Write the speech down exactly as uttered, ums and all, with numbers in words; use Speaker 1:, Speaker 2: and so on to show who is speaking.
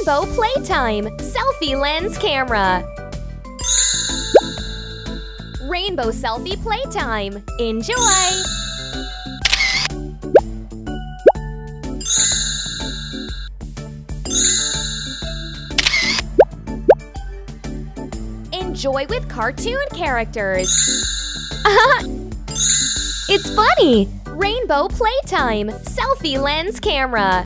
Speaker 1: Rainbow Playtime Selfie Lens Camera. Rainbow Selfie Playtime. Enjoy! Enjoy with cartoon characters. It's funny! Rainbow Playtime Selfie Lens Camera.